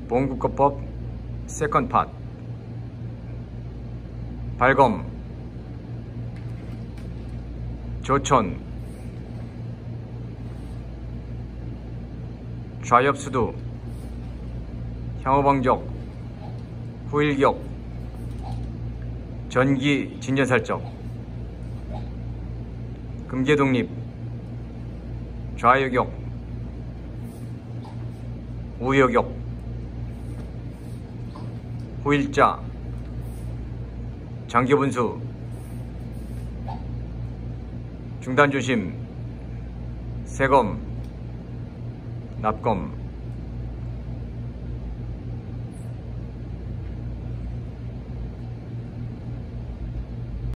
보험국가법 세컨드 팟 발검 조천 좌엽수두 향후방적 후일격 전기 진전살적 금계독립 좌여격 우여격 후일자 장기분수 중단조심 세검 납검